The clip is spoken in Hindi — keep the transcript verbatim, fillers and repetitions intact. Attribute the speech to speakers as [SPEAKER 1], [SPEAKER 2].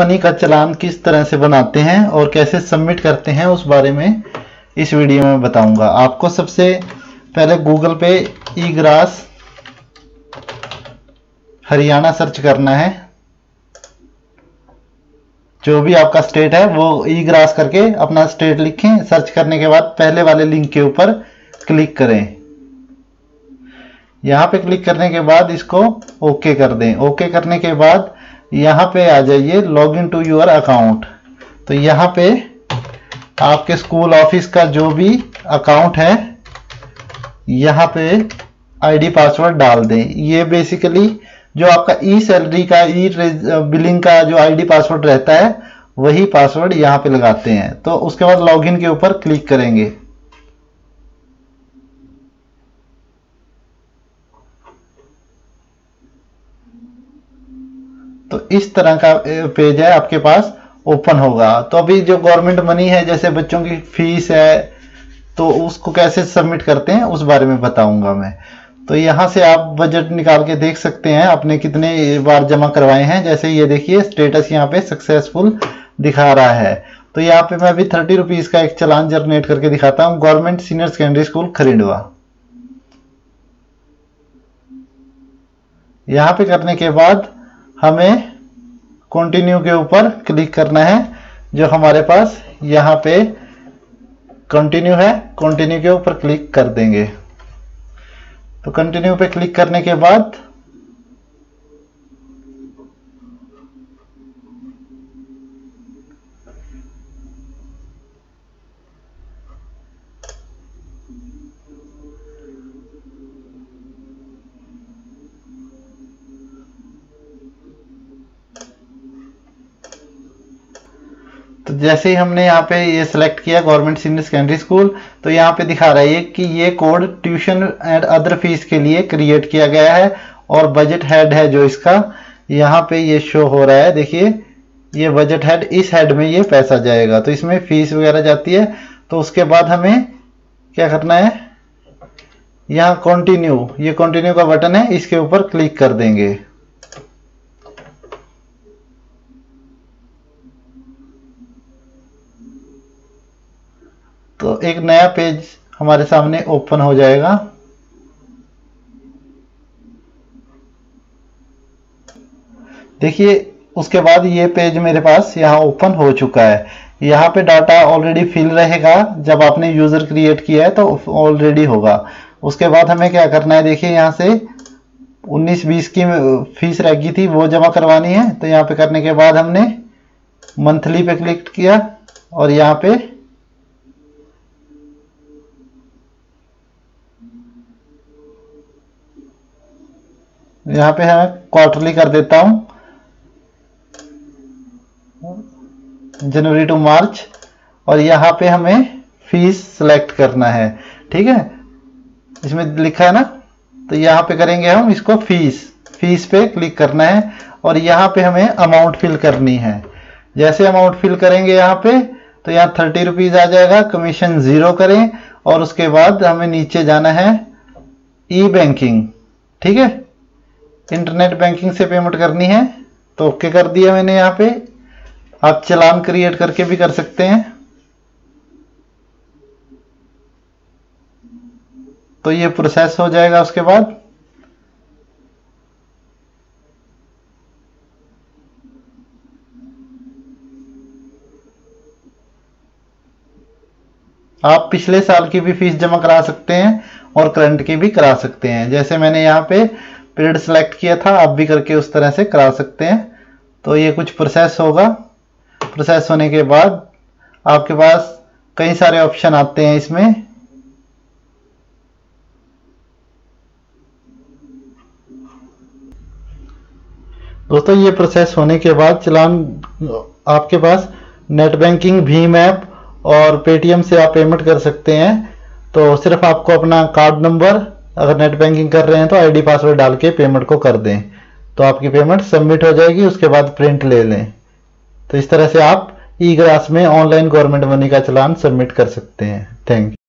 [SPEAKER 1] मनी का चालान किस तरह से बनाते हैं और कैसे सबमिट करते हैं उस बारे में इस वीडियो में बताऊंगा। आपको सबसे पहले गूगल पे ई ग्रास हरियाणा सर्च करना है। जो भी आपका स्टेट है वो ई ग्रास करके अपना स्टेट लिखें। सर्च करने के बाद पहले वाले लिंक के ऊपर क्लिक करें। यहाँ पे क्लिक करने के बाद इसको ओके कर दें। ओके करने के बाद यहाँ पे आ जाइए log in to your account. तो यहाँ पे आपके स्कूल ऑफिस का जो भी अकाउंट है यहाँ पे आईडी पासवर्ड डाल दें। ये बेसिकली जो आपका ई सैलरी का ई बिलिंग का जो आईडी पासवर्ड रहता है वही पासवर्ड यहाँ पे लगाते हैं। तो उसके बाद लॉगिन के ऊपर क्लिक करेंगे। तो इस तरह का पेज है आपके पास ओपन होगा। तो अभी जो गवर्नमेंट मनी है जैसे बच्चों की फीस है तो उसको कैसे सबमिट करते हैं उस बारे में बताऊंगा मैं। तो यहाँ से आप बजट निकाल के देख सकते हैं आपने कितने बार जमा करवाए हैं। जैसे ये देखिए स्टेटस यहाँ पे सक्सेसफुल दिखा रहा है। तो यहाँ पे मैं अभी थर्टी रुपीज का एक चालान जनरेट करके दिखाता हूँ। Government senior secondary school Kharindwa. यहाँ पे करने के बाद हमें कंटिन्यू के ऊपर क्लिक करना है। जो हमारे पास यहाँ पे कंटिन्यू है, कंटिन्यू के ऊपर क्लिक कर देंगे। तो कंटिन्यू पे क्लिक करने के बाद तो जैसे ही हमने यहाँ पे ये सिलेक्ट किया गवर्नमेंट सीनियर सेकेंडरी स्कूल, तो यहाँ पे दिखा रहा है कि ये code tuition and other fees के लिए क्रिएट किया गया है और बजट हेड है जो इसका यहाँ पे ये शो हो रहा है। देखिए ये बजट हेड, इस हेड में ये पैसा जाएगा। तो इसमें फीस वगैरह जाती है। तो उसके बाद हमें क्या करना है, यहाँ कंटिन्यू, ये कंटिन्यू का बटन है, इसके ऊपर क्लिक कर देंगे। तो एक नया पेज हमारे सामने ओपन हो जाएगा। देखिए उसके बाद ये पेज मेरे पास यहाँ ओपन हो चुका है। यहाँ पे डाटा ऑलरेडी फिल रहेगा। जब आपने यूजर क्रिएट किया है तो ऑलरेडी होगा। उसके बाद हमें क्या करना है, देखिए यहाँ से उन्नीस बीस की फीस रह गई थी वो जमा करवानी है। तो यहाँ पे करने के बाद हमने मंथली पे क्लिक किया और यहाँ पे यहाँ पे मैं क्वार्टरली कर देता हूं, जनवरी टू मार्च। और यहाँ पे हमें फीस सेलेक्ट करना है। ठीक है, इसमें लिखा है ना, तो यहाँ पे करेंगे हम इसको फीस। फीस पे क्लिक करना है और यहाँ पे हमें अमाउंट फिल करनी है। जैसे अमाउंट फिल करेंगे यहाँ पे तो यहाँ थर्टी रुपीज आ जाएगा। कमीशन जीरो करें और उसके बाद हमें नीचे जाना है ई बैंकिंग। ठीक है, इंटरनेट बैंकिंग से पेमेंट करनी है तो ओके कर दिया मैंने। यहाँ पे आप चालान क्रिएट करके भी कर सकते हैं। तो ये प्रोसेस हो जाएगा। उसके बाद आप पिछले साल की भी फीस जमा करा सकते हैं और करंट की भी करा सकते हैं। जैसे मैंने यहाँ पे पीरियड सेलेक्ट किया था, आप भी करके उस तरह से करा सकते हैं। तो ये कुछ प्रोसेस होगा। प्रोसेस होने के बाद आपके पास कई सारे ऑप्शन आते हैं इसमें। दोस्तों ये प्रोसेस होने के बाद चालान आपके पास नेट बैंकिंग, भीम ऐप और पेटीएम से आप पेमेंट कर सकते हैं। तो सिर्फ आपको अपना कार्ड नंबर, अगर नेट बैंकिंग कर रहे हैं तो आईडी पासवर्ड डाल के पेमेंट को कर दें तो आपकी पेमेंट सबमिट हो जाएगी। उसके बाद प्रिंट ले लें। तो इस तरह से आप ई ग्रास में ऑनलाइन गवर्नमेंट मनी का चालान सबमिट कर सकते हैं। Thank you.